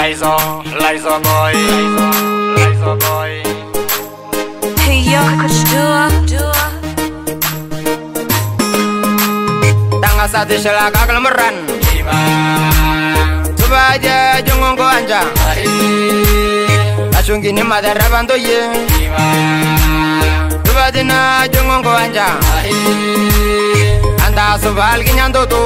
Liza boy. Hey yo, coach dua. Tangga satu selaka kelemeran. Coba aja jongong ko anja. Langsung gini mata rabanto ye. Coba dina jongong ko anja. Anta sobal kinyanto tu.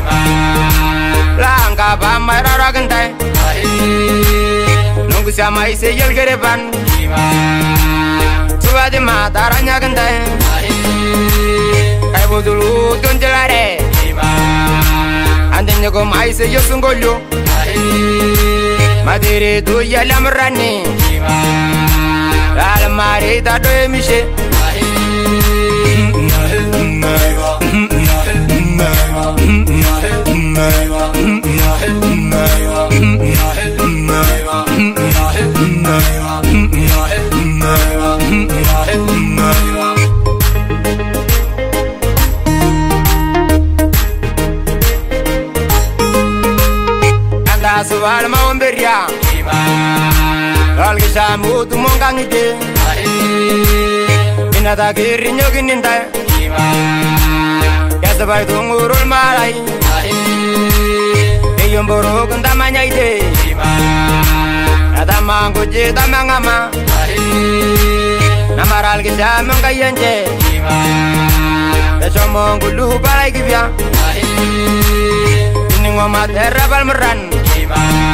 Langka pamai rara gentai. Nunggu sama isi yel gerepan. Coba di mata ranya gentai. Kayak dulu tunjelare. Andenya ko mai se yo sungolyo. Madiri tu ya lamrani. Almari ta do emishe. Anda sual mau beria. Algi samu tu mongang ide. Inata kiri nyokin intai. Ya sebai tungurul malai. Eyom borok entamanya ide. Nata mangku cita mangama. Namaral kita mengkayanje. Besomong kulu balai kibya. Ini ngomat terapal meran.